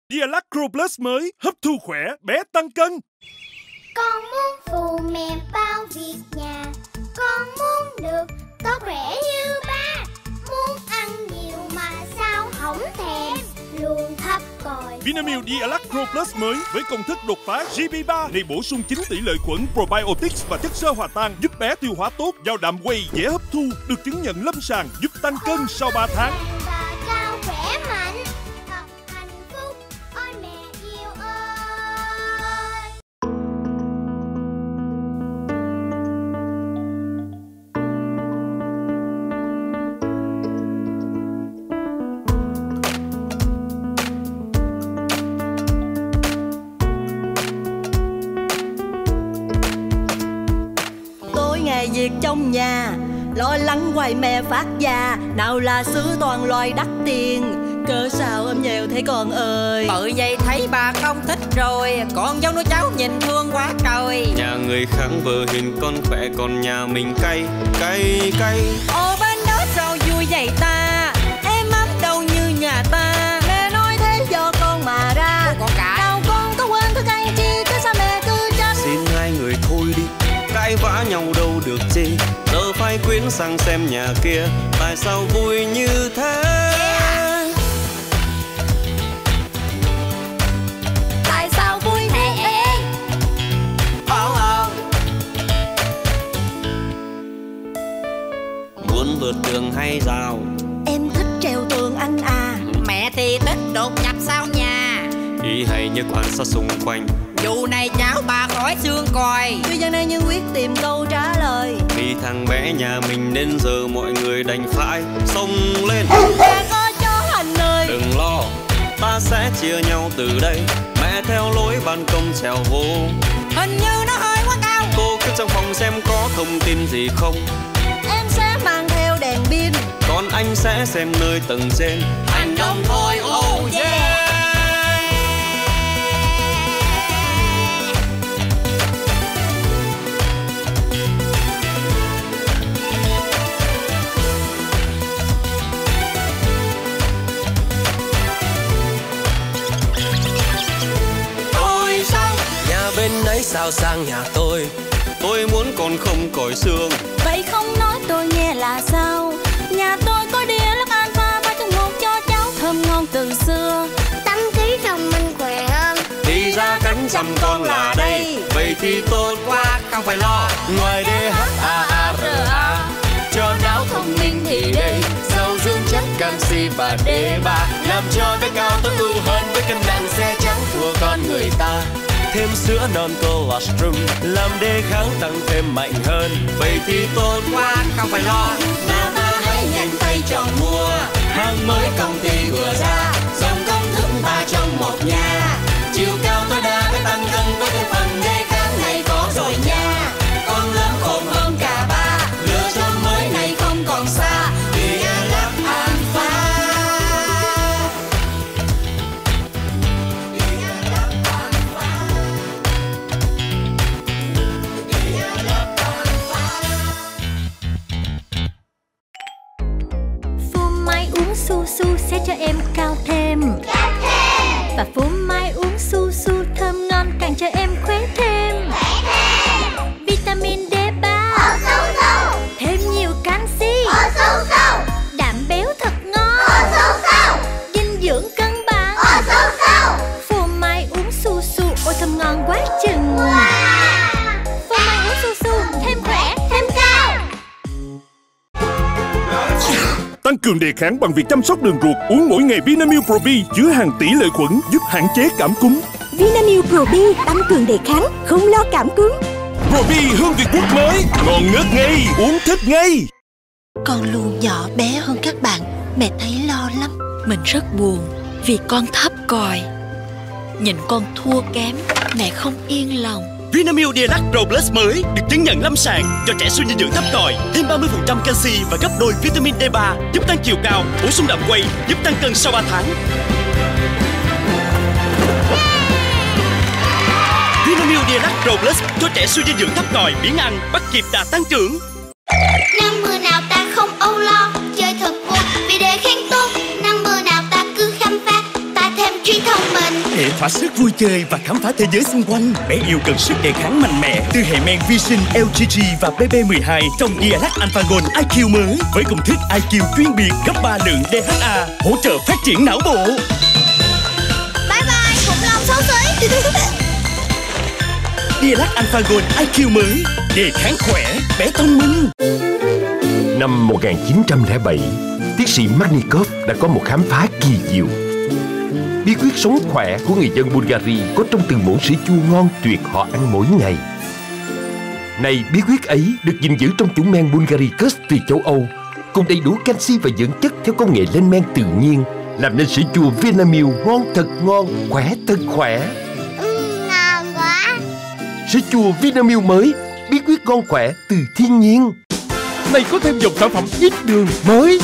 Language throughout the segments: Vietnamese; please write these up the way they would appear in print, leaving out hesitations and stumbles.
Dialacro Plus mới hấp thu khỏe, bé tăng cân. Con muốn phụ mẹ bao việc nhà, con muốn được có khỏe như ba, muốn ăn nhiều mà sao không thèm, luôn thấp còi. Vinamilk Dialacro Plus mới với công thức đột phá GB3 này bổ sung 9 tỷ lợi khuẩn probiotics và chất xơ hòa tan giúp bé tiêu hóa tốt, giàu đạm whey dễ hấp thu, được chứng nhận lâm sàng giúp tăng cân sau 3 tháng. Và cao khỏe mạnh, thật hạnh phúc, ôi mẹ yêu ơi. Tối ngày việc trong nhà, lo lắng hoài mẹ phát già, nào là xứ toàn loài đắt tiền, cớ sao em nghèo thế con ơi. Bởi vậy thấy bà không thích rồi, con dâu nuôi cháu nhìn thương quá trời. Nhà người khác vợ hiền con khỏe, còn nhà mình cay cay cay. Ồ bên đó sao vui vậy ta, em ấm đâu như nhà ta. Mẹ nói thế do con mà ra. Ôi, con cả đâu con có quên thức ăn chi, chứ sao mẹ cứ trách. Xin hai người thôi đi, cãi vã nhau đâu được chi. Giờ phải quyến sang xem nhà kia, tại sao vui như thế. Tại sao vui thế? Muốn vượt tường hay rào, Em thích treo tường anh à. mẹ thì thích đột nhập sau nhà. ý hay như quan sát xung quanh. Vụ này cháu bà khỏi xương còi. Tuy gian nan nhưng quyết tìm câu trả lời. Vì thằng bé nhà mình nên giờ mọi người đành phải xông lên. Mẹ có chó hành ơi. Đừng lo, ta sẽ chia nhau từ đây. Mẹ theo lối ban công trèo vô. Hình như nó hơi quá cao. Cô cứ trong phòng xem có thông tin gì không. Em sẽ mang theo đèn pin. Còn anh sẽ xem nơi tầng trên. Hành động thôi, oh yeah. Ôi sao nhà bên ấy sao sang nhà tôi muốn còn không còi xương. Vậy không nói tôi nghe là sao. Nhà tôi có đĩa lắc alpha 3.1 cho cháu thơm ngon từ xưa. Tâm trí thông minh khỏe hơn. Thì ra cánh chăm con là đây. Vậy thì tốt quá không phải lo. Ngoài DHAARA cho não thông minh thì đây. Giàu dưỡng chất canxi và D3 làm cho bé cao tối ưu hơn. Với cân nặng xe trắng thua con người ta. Thêm sữa non colostrum làm đề kháng tăng thêm mạnh hơn. Vậy thì tốt quá không phải lo. Nào ta hãy nhanh tay chọn mua hàng mới công ty vừa ra. Dòng công thức ta trong một nhà. Chiều cao tối đa với tăng cân với cái phần đề kháng này có rồi nha. Con lớn khôn hơn cả ba. Lựa chọn mới này không còn xa. Dialab Alpha. Dialab Alpha. Dialab Alpha. Phô Mai uống su su sẽ cho em cao thêm. Và phô mai uống su su thơm ngon càng cho em khỏe thêm. Vitamin D3 thêm nhiều canxi, đạm béo thật ngon, dinh dưỡng cân bằng. Phô mai uống su su ôi thơm ngon quá chừng. Phô mai uống su su thêm khỏe thêm cao. Tăng cường đề kháng bằng việc chăm sóc đường ruột. Uống mỗi ngày Vinamilk Pro B chứa hàng tỷ lợi khuẩn giúp hạn chế cảm cúm. Vinamilk Pro B tăng cường đề kháng, không lo cảm cúm. Pro B hương Việt Quốc mới, ngon ngất ngay, uống thích ngay. Con luôn nhỏ bé hơn các bạn. Mẹ thấy lo lắm. Mình rất buồn vì con thấp còi. Nhìn con thua kém, mẹ không yên lòng. Vinamilk Dialacro Plus mới được chứng nhận lâm sàng cho trẻ suy dinh dưỡng thấp còi, thêm 30% canxi và gấp đôi vitamin D3 giúp tăng chiều cao, bổ sung đạm whey giúp tăng cân sau 3 tháng. Vinamilk Dialacro Plus cho trẻ suy dinh dưỡng thấp còi, biếng ăn, bắt kịp đà tăng trưởng. Năm mưa nào ta không âu lo, chơi thật vui vì đề kháng tốt. Năm mưa nào ta cứ khám phá, ta thêm trí thông minh. thể thỏa sức vui chơi và khám phá thế giới xung quanh. Bé yêu cần sức đề kháng mạnh mẽ từ hệ men vi sinh LGG và BB12 trong Dialac Alpha Gold IQ mới với công thức IQ chuyên biệt gấp 3 lượng DHA, hỗ trợ phát triển não bộ. Bye bye khủng long xấu xí. Dialac Alpha Gold IQ mới, đề kháng khỏe, bé thông minh. Năm 1907, tiến sĩ Marnikov đã có một khám phá kỳ diệu. Bí quyết sống khỏe của người dân Bulgaria có trong từng muỗng sữa chua ngon tuyệt họ ăn mỗi ngày. Này, bí quyết ấy được gìn giữ trong chủng men Bulgaricus từ châu Âu, cùng đầy đủ canxi và dưỡng chất theo công nghệ lên men tự nhiên, làm nên sữa chua Vinamilk ngon thật ngon, khỏe thật khỏe. Ngon quá. Sữa chua Vinamilk mới, bí quyết ngon khỏe từ thiên nhiên. Này có thêm dòng sản phẩm ít đường mới.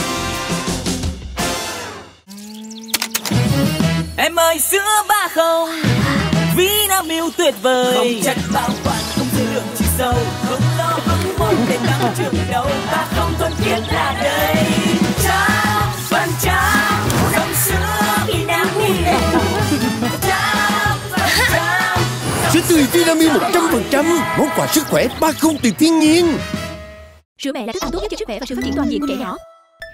Em ơi sữa ba không, Vinamilk tuyệt vời. Không chất bảo quản, không dư lượng chỉ sâu, không lo không môn để tăng trưởng đâu. Ba không thuần khiết là đây. Trăm dòng sữa Vinamilk. Sữa tươi Vinamilk 100%, món quà sức khỏe ba không từ thiên nhiên. Sữa mẹ là thức ăn tốt nhất cho sức khỏe và sự phát triển toàn diện của trẻ nhỏ.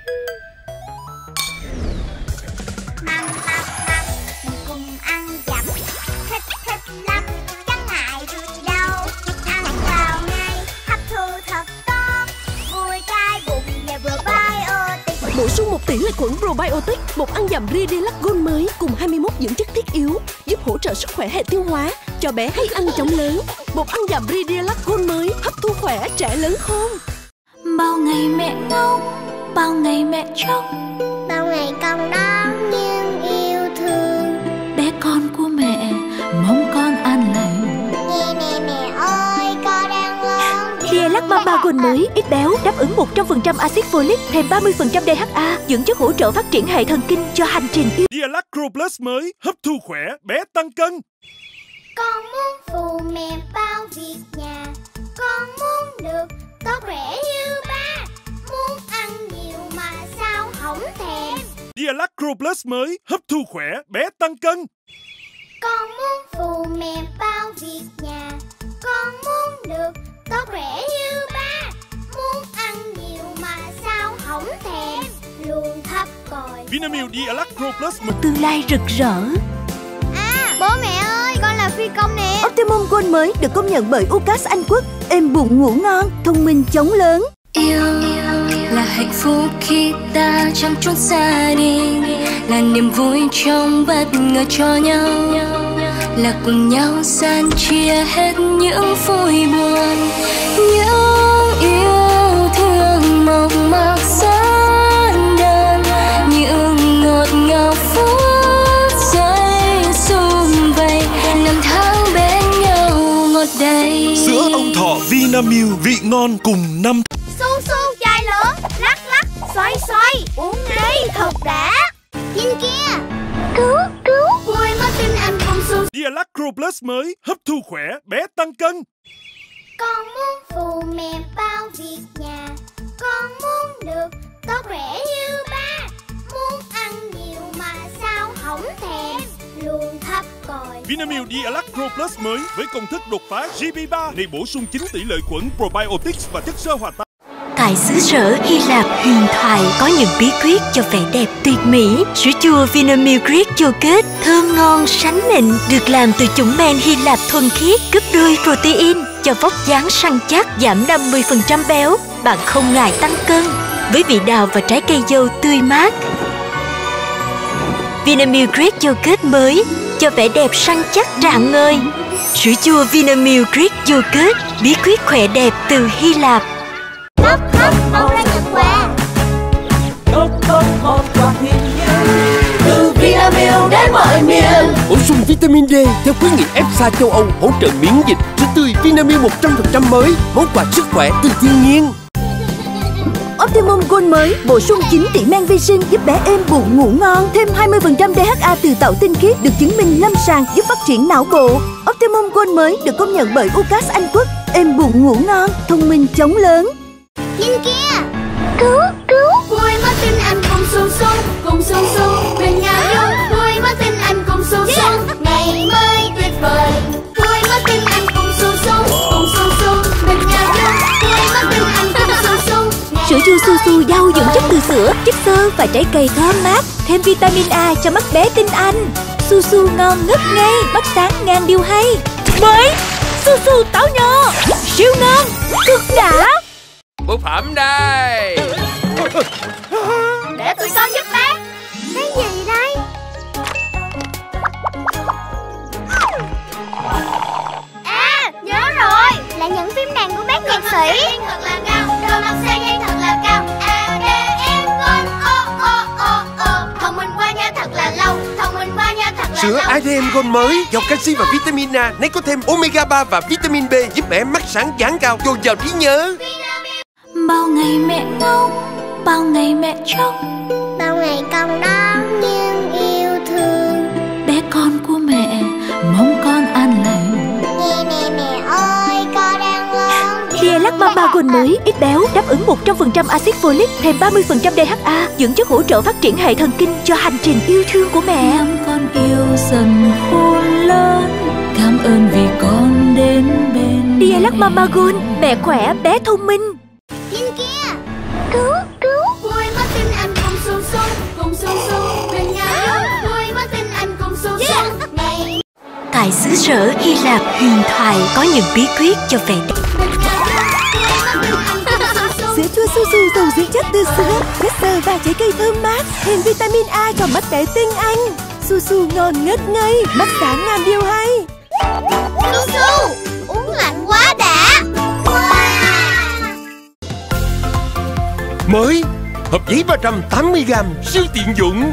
Cùng ăn dặm, thích lắm, chẳng ngại gì đâu. Ăn vào ngay, hấp thu thật tốt, vui cái bụng và probiotic. Bổ sung 1 tỷ lệ khuẩn probiotic, bột ăn dặm Ridelac Gold mới cùng 21 dưỡng chất thiết yếu, giúp hỗ trợ sức khỏe hệ tiêu hóa cho bé hay ăn chóng lớn. Bột ăn dặm Ridelac Gold mới, hấp thu khỏe trẻ lớn khôn. Bao ngày mẹ ngóng, bao ngày mẹ chóc, Bao ngày con đón nhưng yêu thương. bé con của mẹ mong con an lành. Nghe nè mẹ ơi, con đang lớn. Dialac Mama Gold mới, ít béo, đáp ứng 100% axit folic, thêm 30% DHA, dưỡng chất hỗ trợ phát triển hệ thần kinh cho hành trình yêu. Dialac Pro Plus mới, hấp thu khỏe, bé tăng cân. Con muốn phụ mẹ bao việc nhà, con muốn được tốt khỏe như ba, muốn ăn nhiều mà sao không thèm. Dialac Pro Plus mới, hấp thu khỏe, bé tăng cân. Con muốn phụ mẹ bao việc nhà, con muốn được tốt khỏe như ba, muốn ăn nhiều mà sao không thèm. Luôn thấp còi. Vinamilk Dialac Pro Plus mới. Tương lai rực rỡ. À, bố mẹ ơi, con là phi công nè. Optimum Gold mới được công nhận bởi UCAS Anh Quốc, êm bụng ngủ ngon, thông minh chống lớn. Yêu là hạnh phúc khi ta chẳng chút gia đình, là niềm vui trong bất ngờ cho nhau, là cùng nhau san chia hết những vui buồn, những yêu thương mộc mạc gian đơn, những ngọt ngào phút giây sum vầy, năm tháng bên nhau ngọt đầy. Sữa ông thọ Vinamilk vị ngon cùng năm. Su su chai lớn, lắc lắc, xoay xoay, uống ngay thật đã. Nhìn kia, cứu, Mùi mất tin anh không su. Dialac Pro Plus mới, hấp thu khỏe, bé tăng cân. Con muốn phụ mẹ bao việc nhà, con muốn được tốt khỏe như ba, muốn ăn nhiều mà sao không thèm. Luôn thấp còi. Vinamilk Dialac Pro Plus mới với công thức đột phá GB3 để bổ sung 9 tỷ lệ khuẩn probiotics và chất xơ hòa tan. Tại xứ sở Hy Lạp huyền thoại có những bí quyết cho vẻ đẹp tuyệt mỹ. Sữa chua Vinamilk Greek Yogurt thơm ngon sánh mịn, được làm từ chủng men Hy Lạp thuần khiết, gấp đôi protein cho vóc dáng săn chắc, giảm 50% béo. Bạn không ngại tăng cân với vị đào và trái cây dâu tươi mát. Vinamilk Greek Yogurt mới cho vẻ đẹp săn chắc rạng ngời. Sữa chua Vinamilk Greek Yogurt, bí quyết khỏe đẹp từ Hy Lạp. Hấp hấp mau ra nhận quà. Tốt một quà thiên nhiên từ Vinamilk đến mọi miền. Bổ sung vitamin D theo khuyến nghị EFSA châu Âu, hỗ trợ miễn dịch. Sữa tươi Vinamilk 100% mới, món quà sức khỏe từ thiên nhiên. Optimum Gold mới bổ sung 9 tỷ men vi sinh giúp bé êm bụng ngủ ngon, thêm 20% DHA từ tảo tinh khiết được chứng minh lâm sàng giúp phát triển não bộ. Optimum Gold mới được công nhận bởi UCAS Anh Quốc, êm bụng ngủ ngon, thông minh chống lớn. Nhìn kia, cứu, Mùi mất tin anh cùng su su, bên nhau luôn. Mùi mất tin anh cùng su su. sữa, chất xơ và trái cây thơm mát. Thêm vitamin A cho mắt bé tinh anh. Su su ngon ngất ngây, mắt sáng ngang điều hay. Mới su su táo nho, siêu ngon, cực đã. Bữa phẩm đây. Để tụi con giúp bác. Cái gì đây? À, nhớ rồi. Là những phim đàn của bác nhạc sĩ. Thật là cao, đôi mắt xe dây thật là cao. A, D, E, con, O. Thông minh qua nha thật là lâu. Thông minh qua nha thật là Sữa lâu. ADM Gold mới giàu canxi và vitamin A, nấy có thêm omega 3 và vitamin B giúp bé mắt sáng dáng cao, dồi dào trí nhớ. Bao ngày mẹ ngóng, bao ngày mẹ trông, Bao ngày con đón nhưng yêu thương. bé con của mẹ mong con an lành. Nghe nè mẹ ơi, con đang lớn. Dialac Mama Gold mới ít béo, đáp ứng 100% axit folic, thêm 30% DHA, dưỡng chất hỗ trợ phát triển hệ thần kinh cho hành trình yêu thương của mẹ. Năm con yêu dần khôn lớn, cảm ơn vì con đến bên Dialac Mama Gold, mẹ khỏe, bé thông minh. Nhìn kia, cứu, cứu. Vui mất tin anh cùng su su, cùng su su bên nhau. Vui mất tin anh cùng su su. Ngày Tại xứ sở Hy Lạp huyền thoại có những bí quyết cho vẻ đẹp. Sữa chua su su giàu dưỡng chất từ sữa, chất xơ và trái cây thơm mát, thêm vitamin A cho mắt bé tinh anh. Su su ngon ngất ngây, mắt sáng ngàn điều hay. su su, uống lạnh quá đã. Mới hộp giấy 380g siêu tiện dụng.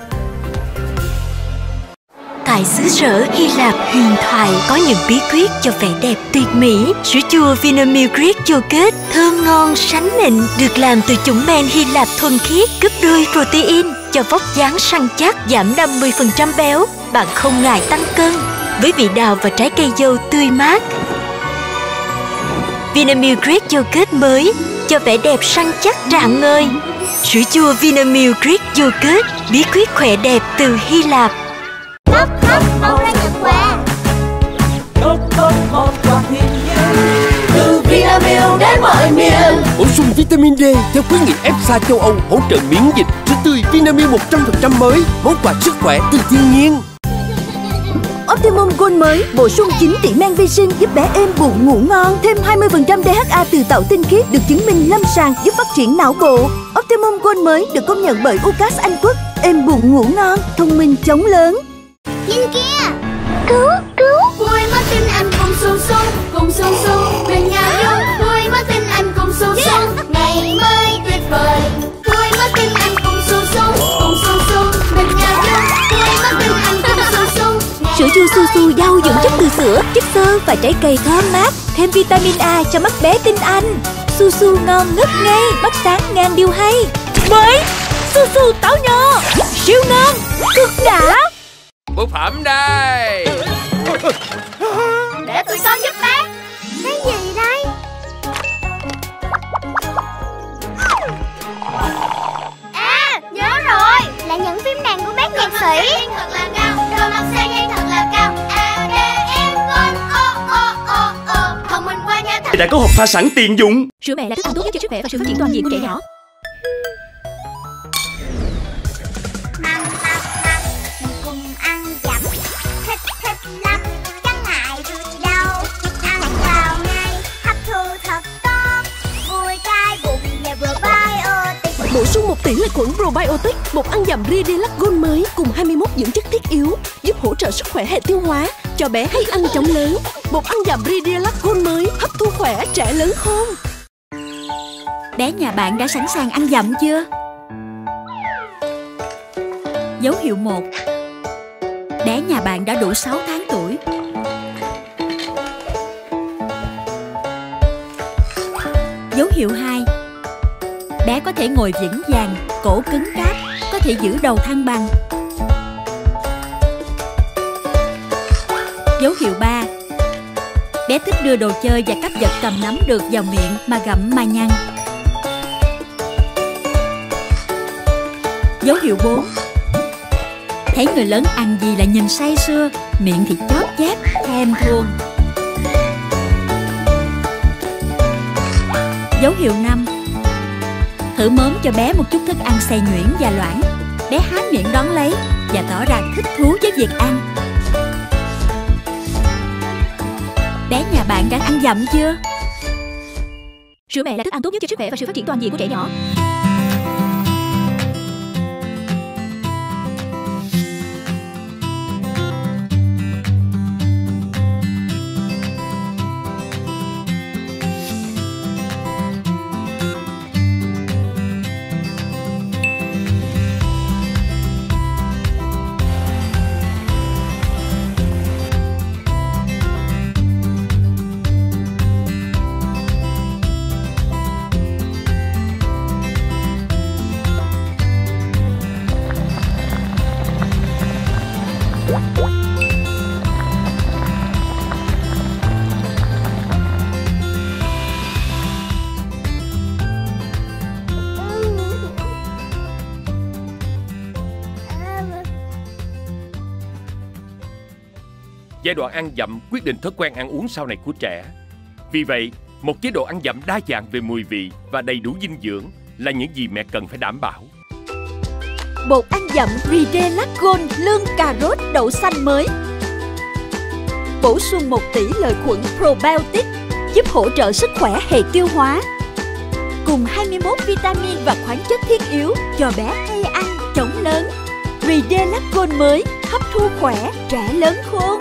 Tại xứ sở Hy Lạp huyền thoại có những bí quyết cho vẻ đẹp tuyệt mỹ. Sữa chua Vinamilk Greek Yogurt thơm ngon sánh mịn, được làm từ chủng men Hy Lạp thuần khiết, gấp đôi protein cho vóc dáng săn chắc, giảm 50% béo. Bạn không ngại tăng cân với vị đào và trái cây dâu tươi mát. Vinamilk Greek Yogurt mới cho vẻ đẹp săn chắc rạng ngời. Sữa chua Vinamilk Greek Yogurt, bí quyết khỏe đẹp từ Hy Lạp. Hấp hấp, mau ra nhận quà. Đốt đốt món quà thiên nhiên từ Vinamilk đến mọi miền. Bổ sung vitamin D theo khuyến nghị EFSA châu Âu, hỗ trợ miễn dịch. Sữa tươi Vinamilk 100% mới, món quà sức khỏe từ thiên nhiên. Optimum Gold mới bổ sung 9 tỷ men vi sinh giúp bé êm bụng ngủ ngon, thêm 20% DHA từ tạo tinh khiết, được chứng minh lâm sàng giúp phát triển não bộ. Optimum Gold mới được công nhận bởi UCAS Anh Quốc, êm bụng ngủ ngon, thông minh chống lớn. Nhìn kia, cứu, cứu. Vui mất tin anh cùng su su bên nhau. Vui mất tin anh cùng su su, ngày mới tuyệt vời. Vui mất tin anh cùng su su bên nhau. Vui mất tin anh cùng su su. Sữa chua su su giàu dưỡng chất từ sữa, chất xơ và trái cây thơm mát, thêm vitamin A cho mắt bé tinh anh. Su su ngon ngất ngây, mắt sáng ngang điều hay. Mới su su táo nho, siêu ngon, cực đã. Bữa phẩm đây. Để tụi con giúp bác. Cái gì đây? À, nhớ rồi. Là những phim đàn của bác nhạc sĩ. Thật là cao, đôi mắt xe dây thật là cao. A, D, E, con, O. Thông minh qua nha thật. Đã có hộp pha sẵn tiện dụng. Sữa mẹ là thức ăn tốt nhất cho sức khỏe và sự phát triển toàn diện của trẻ nhỏ. Cùng ăn dặm, thích lắm, chẳng ngại gì đâu. Ăn vào ngay, hấp thu thật tốt, vui cái bụng và probiotic. Bổ sung 1 tỷ lợi khuẩn probiotic, một ăn dặm Ridelac Gold mới cùng 21 dưỡng chất thiết yếu, giúp hỗ trợ sức khỏe hệ tiêu hóa cho bé hay ăn chóng lớn. Một ăn dặm Ridelac Gold mới hấp thu khỏe trẻ lớn khôn. Bé nhà bạn đã sẵn sàng ăn dặm chưa? Dấu hiệu 1. Bé nhà bạn đã đủ 6 tháng tuổi. Dấu hiệu 2. Bé có thể ngồi vững vàng, cổ cứng cáp, có thể giữ đầu thăng bằng. Dấu hiệu 3. Bé thích đưa đồ chơi và các vật cầm nắm được vào miệng mà gặm mà nhăn. Dấu hiệu 4. Thấy người lớn ăn gì là nhìn say sưa, miệng thì chóp chép, thèm thuồng. Dấu hiệu 5. Thử mớm cho bé một chút thức ăn xay nhuyễn và loãng. Bé há miệng đón lấy và tỏ ra thích thú với việc ăn. Bé nhà bạn đã ăn dặm chưa? Sữa mẹ là thức ăn tốt nhất cho sức khỏe và sự phát triển toàn diện của trẻ nhỏ. Giai đoạn ăn dặm quyết định thói quen ăn uống sau này của trẻ. Vì vậy, một chế độ ăn dặm đa dạng về mùi vị và đầy đủ dinh dưỡng là những gì mẹ cần phải đảm bảo. Bột ăn dặm Ridelac Gold lương cà rốt đậu xanh mới. Bổ sung 1 tỷ lợi khuẩn probiotic giúp hỗ trợ sức khỏe hệ tiêu hóa. Cùng 21 vitamin và khoáng chất thiết yếu cho bé hay ăn, chống lớn. Ridelac Gold mới, hấp thu khỏe, trẻ lớn khôn.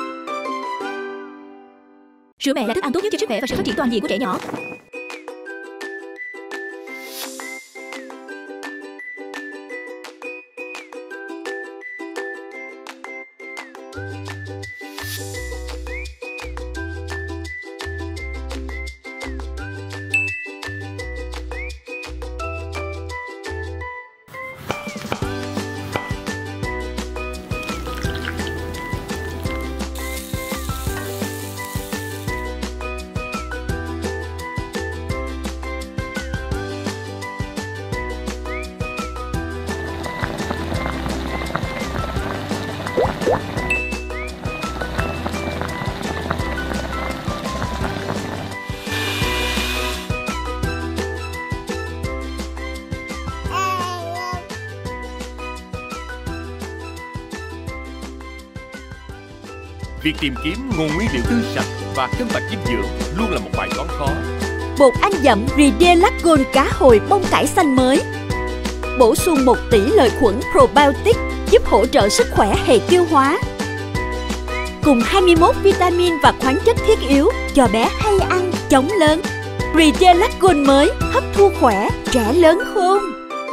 Sữa mẹ là thức ăn tốt nhất cho sức khỏe và sự phát triển toàn diện của trẻ nhỏ. Việc tìm kiếm nguồn nguyên liệu tươi sạch và cân bằng dinh dưỡng luôn là một bài toán khó. Bột ăn dặm Ridelac Gold cá hồi bông cải xanh mới. Bổ sung 1 tỷ lợi khuẩn probiotic giúp hỗ trợ sức khỏe hệ tiêu hóa. Cùng 21 vitamin và khoáng chất thiết yếu cho bé hay ăn, chống lớn. Ridelac Gold mới, hấp thu khỏe, trẻ lớn khôn.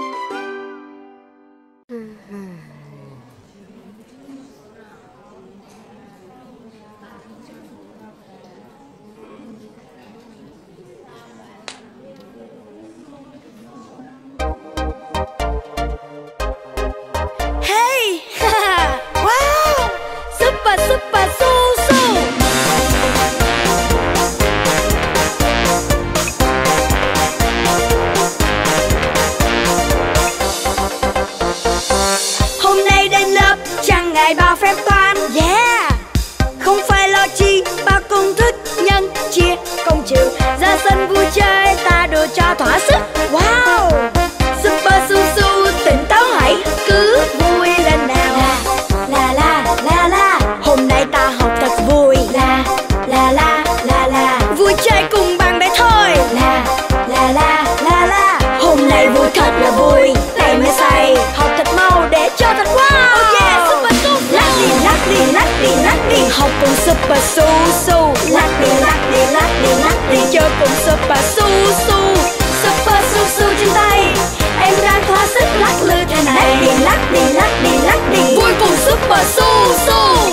Thỏa sức. Wow, Super Su Su tỉnh táo hãy cứ vui lên nào. La la la la, hôm nay ta học thật vui. La la la la la, vui chơi cùng bạn bè thôi. La la la la la, hôm nay vui thật là vui. Tay mới say, học thật mau để cho thật wow. Oh yeah, Super Su. Lắc đi lắc đi lắc đi lắc đi, học cùng Super Su Su. Lắc đi lắc đi lắc đi lắc đi, chơi cùng Super Su Su. Super Su Su trên tay, em đang thỏa sức lắc lư thế này. Lắc đi lắc đi lắc đi lắc đi, vui cùng Super Su Su.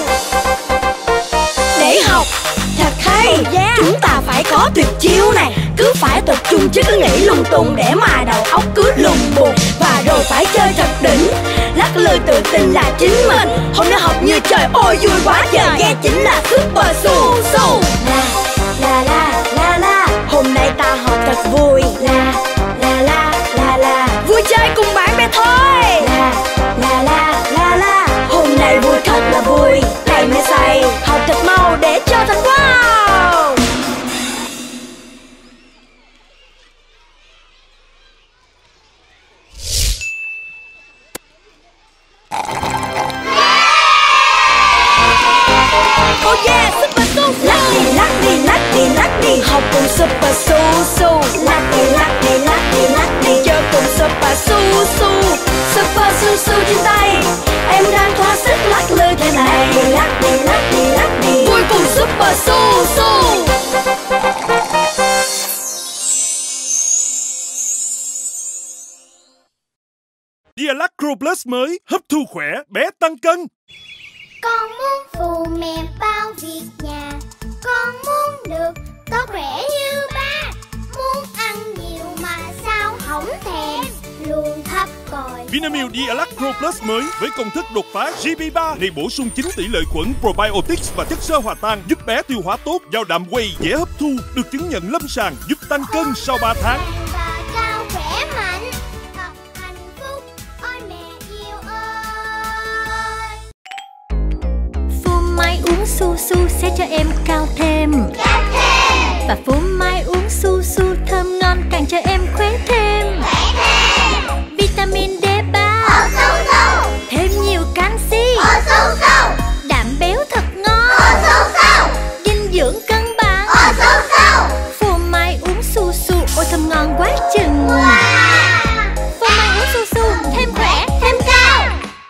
Để học thật hay, chúng ta phải có tuyệt chiêu này. Cứ phải tập trung chứ cứ nghĩ lung tung để mà đầu óc cứ lùng bùng. Và rồi phải chơi thật đỉnh, lắc lư tự tin là chính mình. Hôm nay học như trời, ôi vui quá trời. Yeah, chính là Super Su Su. La la la la la, hôm nay ta học thật vui. La la la la la, vui chơi cùng bạn bè thôi. La la la la la, hôm nay vui thật là vui. Tay mới say, học thật mau để cho thật wow. Oh yeah, Super Su Su. Lắc đi, lắc đi, lắc đi, lắc đi. Học cùng Super Su Su. Lắc đi, lắc đi, lắc đi, lắc đi. Chơi cùng Super Su Su. Super Su Su trên tay. Em đang thỏa sức lắc lư thế này. Lắc đi, lắc đi, lắc đi. Vui cùng Super Su Su. Dialac Pro Plus mới hấp thu khỏe, bé tăng cân. Con muốn phù mềm bao việc nhà. Con muốn được có khỏe như ba. Muốn ăn nhiều mà sao không thèm. Luôn thấp còi. Vinamilk Dialac Pro Plus mới với công thức đột phá GB3 này bổ sung 9 tỷ lợi khuẩn probiotics và chất xơ hòa tan giúp bé tiêu hóa tốt, giàu đạm whey dễ hấp thu, được chứng nhận lâm sàng giúp tăng cân sau 3 tháng. Và cao khỏe mạnh. Thật hạnh phúc. Ôi mẹ yêu ơi. Phô Mai uống su su sẽ cho em cao thêm. Và phô Mai uống su su thơm ngon càng cho em khỏe thêm. Vitamin D3 thêm nhiều canxi. Đạm béo thật ngon. Dinh dưỡng cân bằng. Phô Mai uống su su ôi thơm ngon quá chừng. Phô Mai uống su su thêm khỏe thêm cao.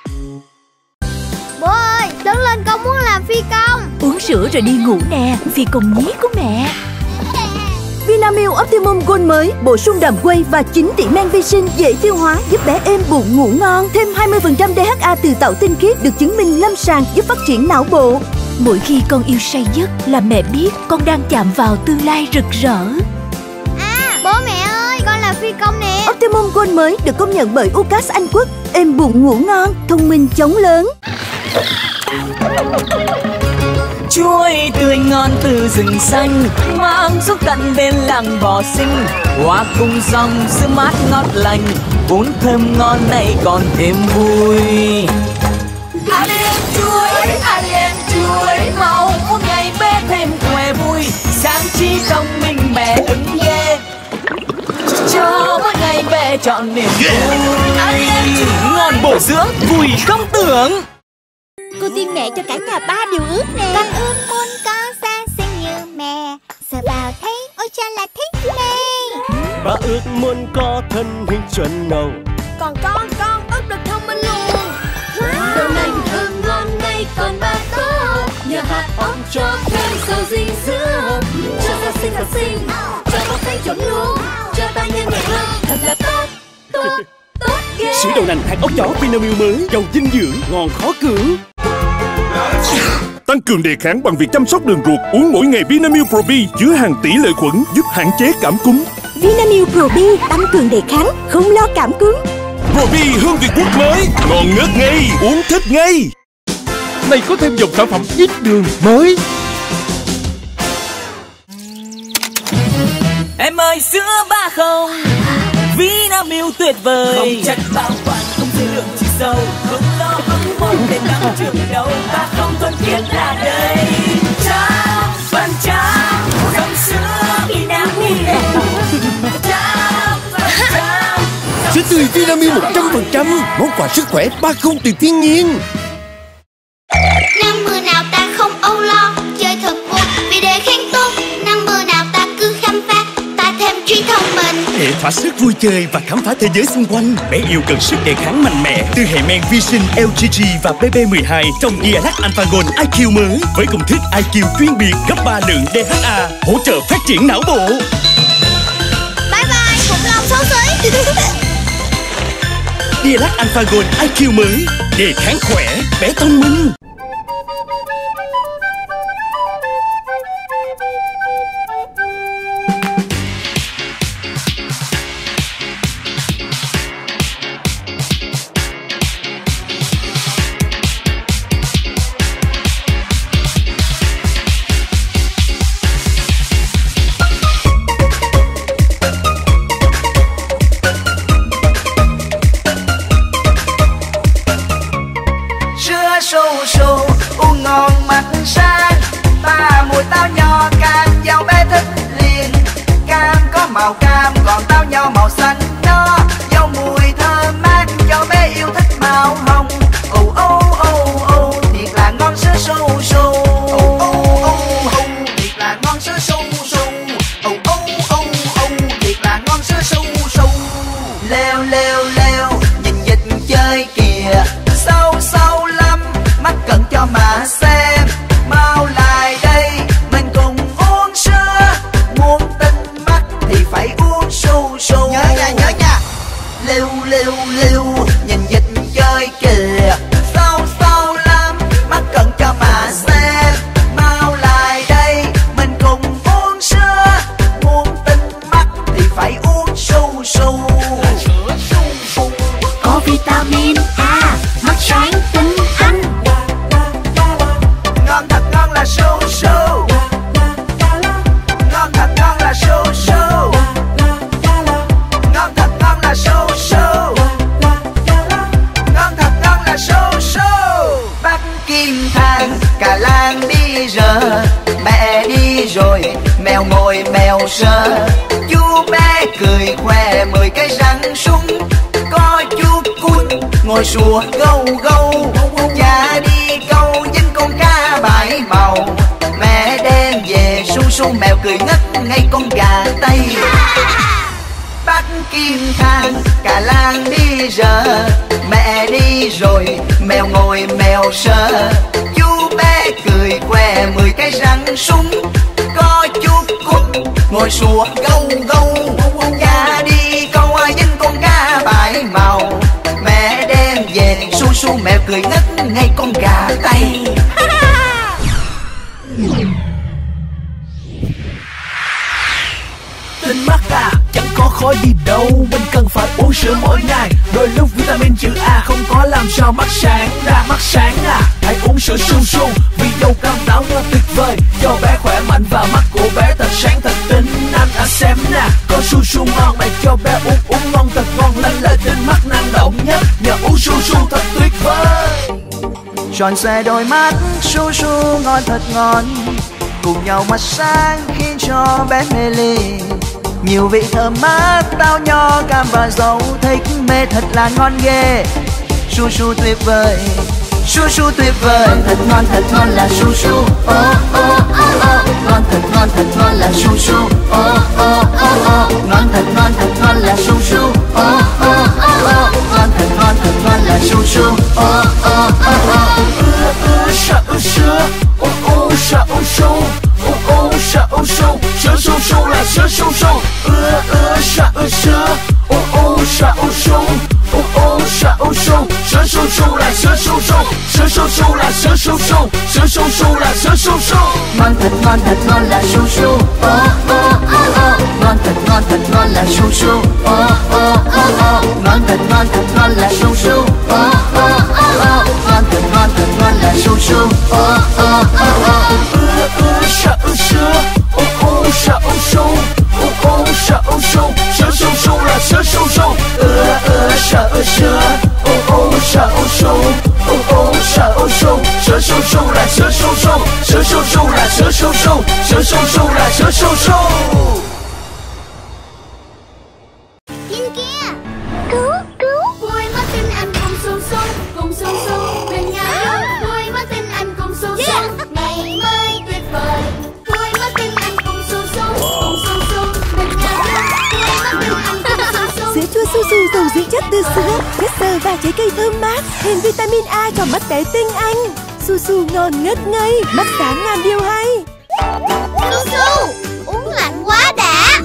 Bố ơi, lớn lên con muốn làm phi công. Uống sữa rồi đi ngủ nè, phi công nhí của mẹ. Vinamilk Optimum Gold mới bổ sung đạm whey và 9 tỷ men vi sinh dễ tiêu hóa giúp bé êm bụng ngủ ngon. Thêm 20% DHA từ tảo tinh khiết được chứng minh lâm sàng giúp phát triển não bộ. Mỗi khi con yêu say giấc là mẹ biết con đang chạm vào tương lai rực rỡ. À, bố mẹ ơi, con là phi công nè. Optimum Gold mới được công nhận bởi UCAS Anh Quốc. Êm bụng ngủ ngon, thông minh chống lớn. Chuối tươi ngon từ rừng xanh mang xuống tận bên làng bò sinh. Hoa cùng dòng sữa mát ngọt lành, vốn thơm ngon này còn thêm vui. Ăn em chuối, mau mỗi ngày bé thêm khỏe vui. Sáng trí thông minh mẹ ứng yeah, cho mỗi ngày bé chọn niềm vui. Ngon bổ dưỡng, vui không tưởng. Cô tiên mẹ cho cả nhà 3 điều ước nè. Con ước muốn có sáng xinh như mẹ, sờ vào thấy ôi cha là thích mê. Bà ước muốn có thân hình chuẩn ngầu. Còn con ước được thông minh luôn. Đậu nành thơm ngon này còn ba tốt. Nhờ hạt ong cho thêm dầu dinh dưỡng. Cho gia sinh, cho bắp canh chuẩn luôn. Cho ta nhanh nhẹn hơn, thật là tốt, tốt, tốt ghê. Sữa đậu nành hạt ốc chó Vinamilk mới giàu dinh dưỡng, ngon khó cưỡng. Tăng cường đề kháng bằng việc chăm sóc đường ruột. Uống mỗi ngày Vinamilk Pro B chứa hàng tỷ lợi khuẩn giúp hạn chế cảm cúm. Vinamilk Pro B tăng cường đề kháng, không lo cảm cúm. Pro B hương Việt Quốc mới, ngon ngất ngay, uống thích ngay. Này có thêm dòng sản phẩm ít đường mới. Em ơi sữa ba không, Vinamilk tuyệt vời. Không chất bảo quản, không dư lượng chỉ sâu, không lo không môn để tăng trưởng đâu. Ba không thuần khiết là đây. Trao phần trao dòng sữa Vinamilk. Trao phần trao. Sữa tươi Vinamilk 100%, món quà sức khỏe ba không từ thiên nhiên. Năm mưa nào ta không âu lo, chơi thật vui vì đề kháng tốt. Năm mưa nào ta cứ khám phá, ta thêm trí thông minh. Để thỏa sức vui chơi và khám phá thế giới xung quanh, bé yêu cần sức đề kháng mạnh mẽ từ hệ men vi sinh LGG và BB12 trong Dialac Alpha Gold IQ mới với công thức IQ chuyên biệt gấp 3 lượng DHA hỗ trợ phát triển não bộ. Bye bye khủng long xấu xí. Dialac Alpha Gold IQ mới, đề kháng khỏe, bé thông minh. Uống ngon mặt sáng, ta mùi táo nho cam dâu bé thích liền. Cam có màu cam còn táo nho màu xanh đó, dâu mùi thơm mát cho bé yêu thích màu hồng. Thiệt là ngon sữa su su. là su su. Ngon thật ngon là su su. Ngon thật ngon là su su. Ngon thật ngon là su su. Bác Kim Thang cả làng đi giờ, mẹ đi rồi mèo ngồi mèo sờ. Chú bé cười khoe 10 cái răng súng. Có chú Cún ngồi sủa gâu gâu. Cha đi câu với con cá bảy màu. Mẹ đem về su su mèo cười ngất ngay con gà Tây. Bác Kim Thang cả làng đi giờ, mẹ đi rồi mèo ngồi mèo sờ. Chú bé cười khoe 10 cái răng súng. Có chú Cún ngồi sủa gâu gâu. Cha đi câu với con cá bảy màu. Mẹ đem về su su mèo cười ngất ngay con gà Tây. Tinh mắt à, chẳng có khó gì đâu. Mình cần phải uống sữa mỗi ngày. Đôi lúc vitamin chữ A không có làm sao mắt sáng ra. Mắt sáng à, hãy uống sữa su su. Vì dầu cam táo nó tuyệt vời, cho bé khỏe mạnh và mắt của bé thật sáng thật tinh anh. Xem nè, có su su ngon mẹ cho bé uống ngon thật ngon. Lên lời tinh mắt năng động nhất nhờ uống su su thật tuyệt vời. Tròn xoe đôi mắt su su ngon thật ngon. Cùng nhau mắt sáng khiến cho bé mê ly. Nhiều vị thơm mát táo nho cam và dâu. Thích mê thật là ngon ghê. Su su tuyệt vời, su su tuyệt vời. Ngon thật ngon là su su. Oh oh oh oh. Ngon thật ngon là su su. Oh oh oh oh. Ngon thật ngon là su su. Oh oh oh oh. Ngon thật ngon là su su. Oh oh oh oh. Sữa sữa su. Sữa su su là sữa su su. Sữa sữa su. Sữa su su là sữa su su. Sữa su su là sữa su su. Sữa su su là sữa su su. Ngon thật ngon là su su. Oh oh oh oh. Ngon thật ngon là su su. Oh oh oh oh. Ngon thật ngon là su su. Oh oh oh oh. Ngon thật ngon là su su. Oh oh oh oh. Sữa sữa sữa su. Sữa su su là sữa su su. Sữa sữa sữa su. Sữa su su là sữa su su. Sữa su su là sữa su su. Sữa su su là sữa su su. Bên kia, cứu Vui mất tin anh cùng su su. Cùng su su bên nhau luôn. Vui mất tin anh cùng su su. Ngày mới tuyệt vời. Vui mất tin anh cùng su su. Cùng su su bên nhau luôn. Vui mất tin anh cùng su su. Sữa chua su su giàu dưỡng chất từ sữa, chất xơ và trái cây thơm mát, thêm vitamin A cho mắt bé tinh anh. Su su ngon ngất ngây, mắt sáng ngàn điều hay. Su su uống lạnh quá đã.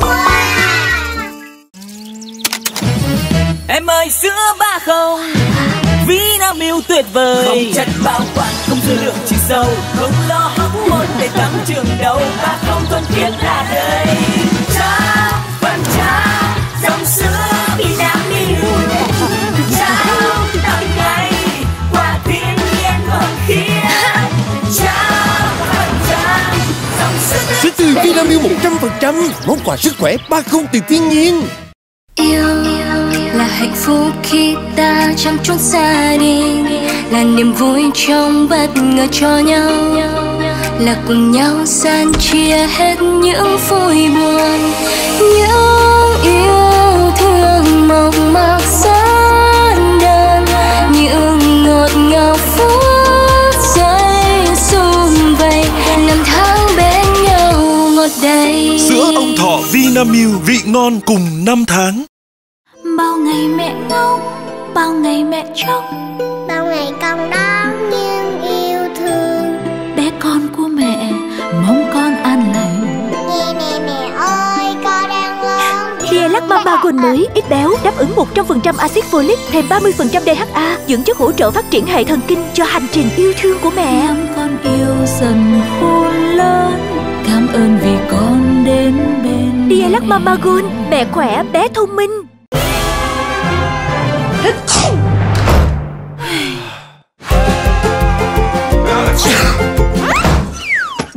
Em ơi sữa ba không, Vinamilk tuyệt vời. Không chất bảo quản, không dư lượng chỉ dầu, không lo hóc môn để tăng trưởng đầu. Ba không thuần khiết là đời. Trao phần trao dòng sữa Vinamilk. Trao tặng ngày quà thiên nhiên thuần khiết. Trao phần trao dòng sữa từ Vinamilk 100%, món quà sức khỏe ba không từ thiên nhiên. Yêu là hạnh phúc khi ta chẳng trốn xa đi, là niềm vui trong bất ngờ cho nhau, là cùng nhau san chia hết những vui buồn, những yêu thương mộc mạc gian đơn, những ngọt ngào phút giây sum vầy, năm tháng bên nhau ngọt đầy. Sữa ông thọ Vinamilk, vị ngon cùng 5 tháng. Bao ngày mẹ ngóng, bao ngày mẹ trông, bao ngày con đón nhưng yêu thương. Bé con của mẹ mong con an lành. Nghe nè mẹ ơi, con đang lớn. Dialac Mama Gold mới ít béo, đáp ứng 100% axit folic, thêm 30% DHA, dưỡng chất hỗ trợ phát triển hệ thần kinh cho hành trình yêu thương của mẹ. Năm con yêu dần khôn lớn, cảm ơn vì con đến bên. Dialac Mama Gold, mẹ khỏe bé thông minh.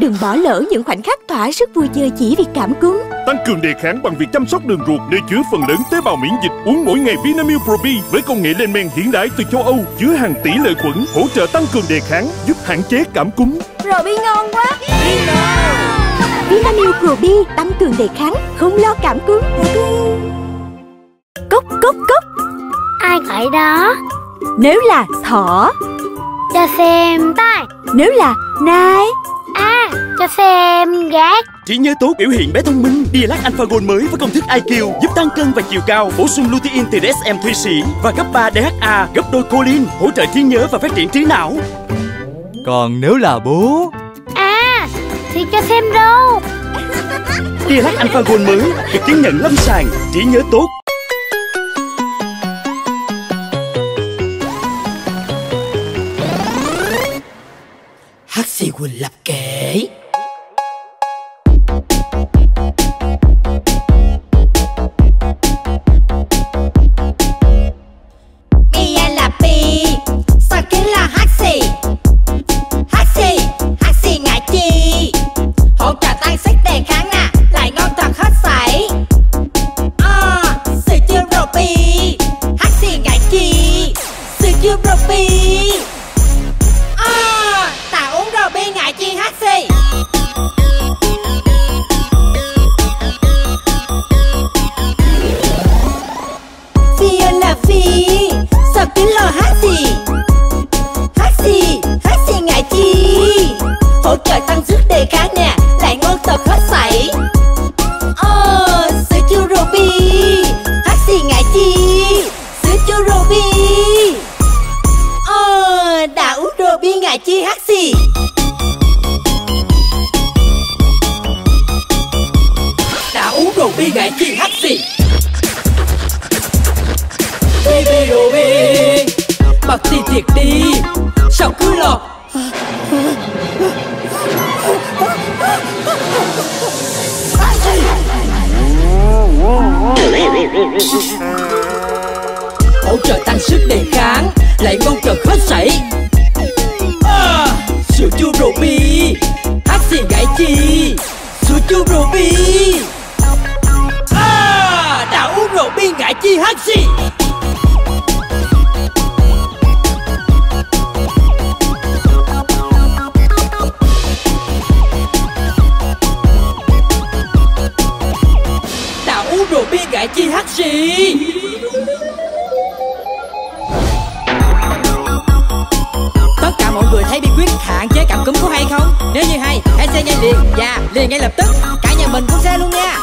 Đừng bỏ lỡ những khoảnh khắc thỏa sức vui chơi chỉ vì cảm cúm. Tăng cường đề kháng bằng việc chăm sóc đường ruột nơi chứa phần lớn tế bào miễn dịch. Uống mỗi ngày Vinamilk Pro B với công nghệ lên men hiện đại từ châu Âu, chứa hàng tỷ lợi khuẩn, hỗ trợ tăng cường đề kháng, giúp hạn chế cảm cúm. Pro B ngon quá. Vinamilk Pro B tăng cường đề kháng, không lo cảm cúm. Cốc cốc cốc. Ai gọi đó? Nếu là thỏ, cho xem tai. Nếu là nai, cho xem gác. Trí nhớ tốt biểu hiện bé thông minh. Dialac Alpha Gold mới với công thức IQ giúp tăng cân và chiều cao, bổ sung lutein từ DSM Thụy Sĩ và cấp 3 DHA, gấp đôi choline, hỗ trợ trí nhớ và phát triển trí não. Còn nếu là bố, thì cho xem râu. Dialac Alpha Gold mới được chứng nhận lâm sàng, trí nhớ tốt. Hắc xì Quỳnh Lập kể. Bia là bi, sao kính là hắc xì. Hắc xì ngại chi, hỗ trợ tăng sức đề kháng nè, lại ngon thật hết sảy. Sữa chua Robi, hắc xì ngại chi. Sữa chua Robi, ta uống Robi ngại chi hắc xì. Phi là phi, sao kính lo hắc xì. Hắc xì ngại chi, hỗ trợ tăng sức đề kháng nè, lại ngon thật hết sảy. Sữa chua Robi, hắc xì ngại chi. Sữa chua Robi, đã uống Robi ngại chi hắc xì. Đã uống Robi ngại chi hắc xì. Baby Robi, bật đi thiệt đi, sao cứ lo. Hỗ trợ tăng sức đề kháng, lại ngon thật hết sảy. Sữa chua Robi, hắc xì ngại chi. Sữa chua Robi, đã uống Robi ngại chi hắc xì. Đã uống Robi ngại chi hắc xì. Tất cả mọi người thấy bí quyết hạn chế cảm cúm có hay không? Nếu như hay, hãy share ngay liền và liền ngay lập tức. Cả nhà mình cũng share luôn nha.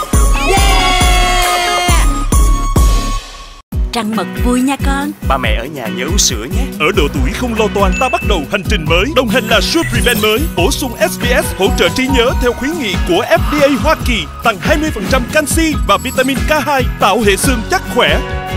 Trăng mật vui nha con. Ba mẹ ở nhà nhớ uống sữa nhé. Ở độ tuổi không lo toan, ta bắt đầu hành trình mới. Đồng hành là Sure Prevent mới, bổ sung SBS hỗ trợ trí nhớ theo khuyến nghị của FDA Hoa Kỳ, tăng 20% canxi và vitamin K2, tạo hệ xương chắc khỏe.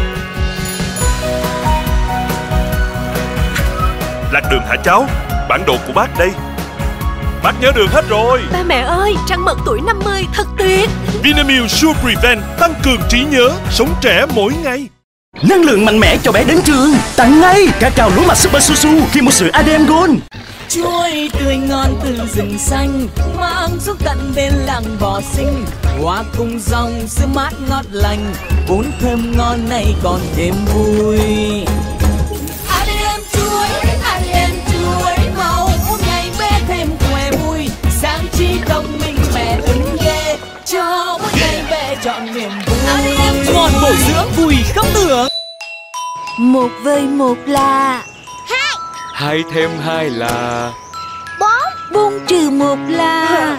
Lạc đường hả cháu? Bản đồ của bác đây. Bác nhớ đường hết rồi. Ba mẹ ơi, trăng mật tuổi 50 thật tuyệt. Vinamilk Sure Prevent tăng cường trí nhớ, sống trẻ mỗi ngày. Năng lượng mạnh mẽ cho bé đến trường. Tặng ngay cacao lúa mạch Super Su Su khi mua sữa ADM Gold. Chuối tươi ngon từ rừng xanh, mang xuống tận bên làng bò sinh. Hòa cùng dòng sữa mát ngọt lành, uống thơm ngon này còn thêm vui. ADM chuối, màu uống ngày bé thêm khỏe vui. Sáng chi thông minh mẹ ứng ghê, cho mỗi ngày bé chọn niềm vui. Ngon bổ dưỡng vui không tưởng. 1 + 1 là 2 thêm 2 là 4 + 1 là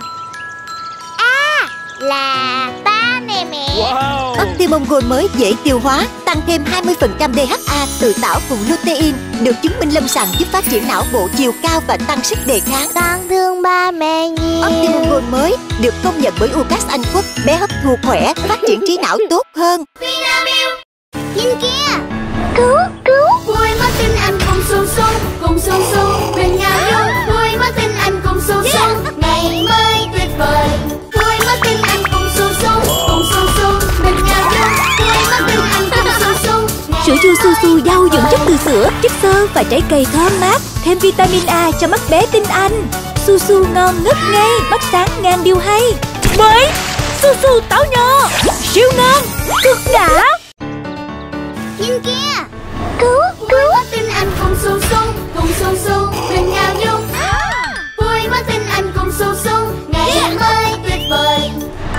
Là 3 nè mẹ. Optimum Gold mới dễ tiêu hóa, tăng thêm 20% DHA tự tạo cùng lutein, được chứng minh lâm sàng giúp phát triển não bộ chiều cao và tăng sức đề kháng. Con thương ba mẹ nhiều. Optimum Gold mới được công nhận bởi UCAS Anh Quốc, bé hấp thu khỏe, phát triển trí não tốt hơn. Vinamilk. Nhìn kia. Cứu. Vui mất tin anh cùng su su, bên nhau luôn. Vui mất tin anh cùng su su, ngày mới tuyệt vời. Vui mất tin anh cùng su su, bên nhau luôn. Vui mất tin anh cùng su su. Sữa chua su su giàu dưỡng chất từ sữa, chất xơ và trái cây thơm mát, thêm vitamin A cho mắt bé tinh anh. Su su ngon ngất ngây, mắt sáng ngang điều hay. Mới Su su táo nho, siêu ngon, cực đã. Nhìn kia, cứu có tin anh cùng su su đừng ngao dung. Vui có tin anh cùng su su ngày mới tuyệt vời.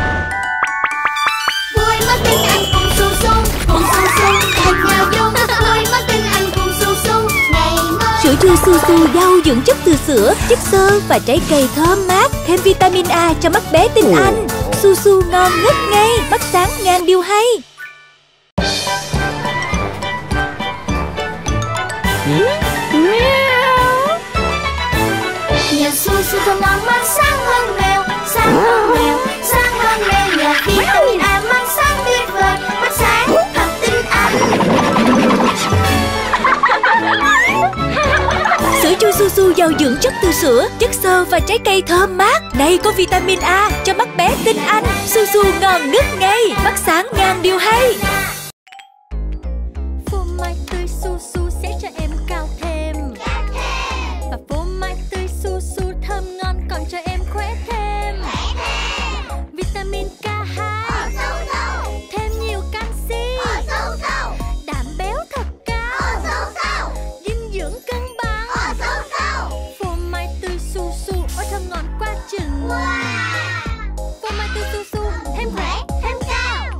Vui có tin anh cùng su su đừng ngao dung. Vui có tin anh cùng su su ngày mới. Sữa chua su su giàu dưỡng chất từ sữa, chất xơ và trái cây thơm mát, thêm vitamin A cho mắt bé tinh anh. Su su ngon ngất ngây, mắt sáng ngang điều hay. Nhờ su su thơm ngon mắt sáng hơn mèo, sáng hơn mèo, sáng hơn mèo. Nhờ vitamin A mắt sáng tuyệt vời, mắt sáng thật tinh anh. Sữa chua su su giàu dưỡng chất từ sữa, chất xơ và trái cây thơm mát. Đây có vitamin A cho mắt bé tinh anh. Su su ngon ngất ngây, mắt sáng ngang điều hay. Phô mai tươi su su sẽ cho em cao thêm. Và phô mai tươi su su thơm ngon còn cho em khỏe thêm. Vitamin K2, thêm nhiều canxi, đạm béo thật cao, dinh dưỡng cân bằng. Phô mai tươi su su thơm ngon quá chừng. Phô mai tươi su su thêm khỏe thêm cao.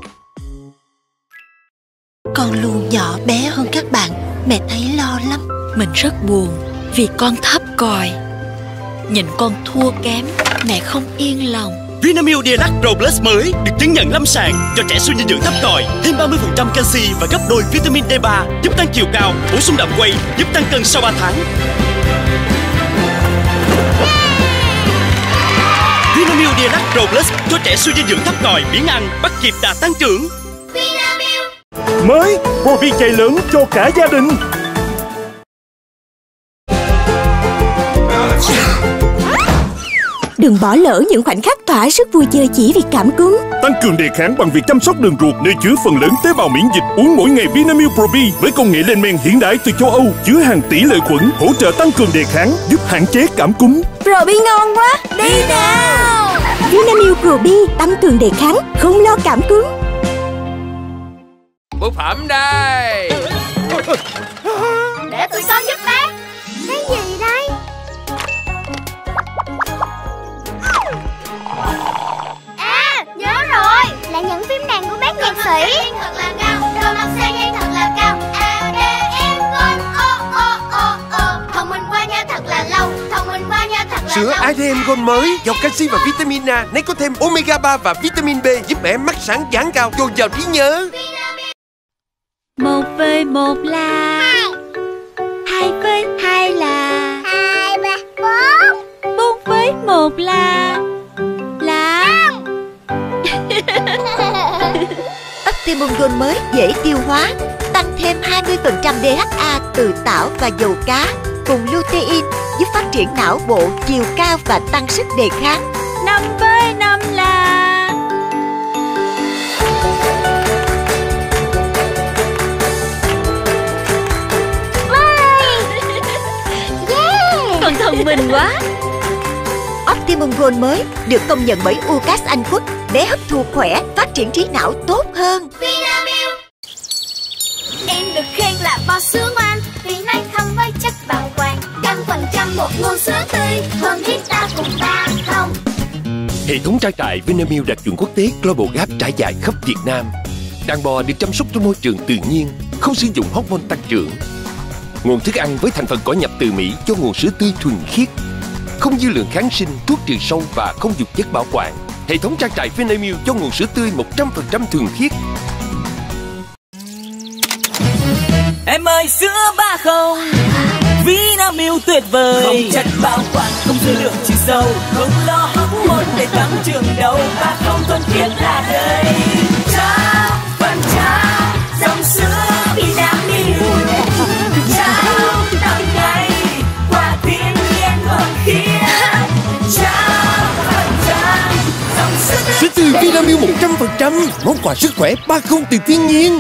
Con luôn nhỏ bé hơn các bạn, mẹ thấy lo lắm. Mình rất buồn vì con thấp còi. Nhìn con thua kém, mẹ không yên lòng. Vinamilk Deluxe Pro Plus mới được chứng nhận lâm sàng cho trẻ suy dinh dưỡng thấp còi, thêm 30% canxi và gấp đôi vitamin D3, giúp tăng chiều cao, bổ sung đạm quây, giúp tăng cân sau 3 tháng. Vinamilk Deluxe Pro Plus cho trẻ suy dinh dưỡng thấp còi, biếng ăn, bắt kịp đà tăng trưởng. Mới Probi chai lớn cho cả gia đình. Đừng bỏ lỡ những khoảnh khắc thỏa sức vui chơi chỉ vì cảm cúm. Tăng cường đề kháng bằng việc chăm sóc đường ruột nơi chứa phần lớn tế bào miễn dịch. Uống mỗi ngày Vinamilk Probi với công nghệ lên men hiện đại từ châu Âu, chứa hàng tỷ lợi khuẩn, hỗ trợ tăng cường đề kháng, giúp hạn chế cảm cúm. Probi ngon quá, đi nào! Vinamilk Probi tăng cường đề kháng, không lo cảm cúm. Bưu phẩm đây. Để tụi con giúp bác. Cái gì đây? À, nhớ rồi, là những phim đàn của bác nhạc sĩ. Thật là cao, đồ mặt xe dây thật là cao. A, D, E, con, O. Thông minh qua nha thật là lâu, thông minh qua nha thật là Sữa lâu. ADM Gold mới giàu canxi và vitamin A, nay có thêm omega 3 và vitamin B, giúp bé mắt sáng dáng cao, dồi dào trí nhớ. 1 với 1 là 2 với 2 là 2, 3, 4. 4 với 1 là Optimum Gold mới dễ tiêu hóa, tăng thêm 20% DHA từ tảo và dầu cá, cùng lutein giúp phát triển não bộ, chiều cao và tăng sức đề kháng. 5 với 5 là Con thông minh quá. Optimum Gold mới được công nhận bởi UCAS Anh Quốc, bé hấp thu khỏe, phát triển trí não tốt hơn. Vinamilk. Em được khen là bò sữa ngoan vì nay không với chất bảo quản, 100% một nguồn sữa tươi, hơn thiết ta cùng ta không. Hệ thống trang trại Vinamilk đạt chuẩn quốc tế Global Gap trải dài khắp Việt Nam. Đàn bò được chăm sóc trong môi trường tự nhiên, không sử dụng hormone tăng trưởng. Nguồn thức ăn với thành phần cỏ nhập từ Mỹ cho nguồn sữa tươi thuần khiết, không dư lượng kháng sinh, thuốc trừ sâu và không dùng chất bảo quản. Hệ thống trang trại Vinamilk cho nguồn sữa tươi 100% thuần khiết. Em ơi sữa ba không, Vinamilk tuyệt vời, không chất bảo quản, không dư lượng trừ sâu, không lo hormone để tăng trưởng đâu. Ba không thuần khiết là đây, trăm phần trăm dòng sữa Vinamilk, trao tặng ngay qua thiên nhiên thuần khiết, trăm phần trăm dòng Sữa tươi Vinamilk 100%, món quà sức khỏe 30 từ thiên nhiên.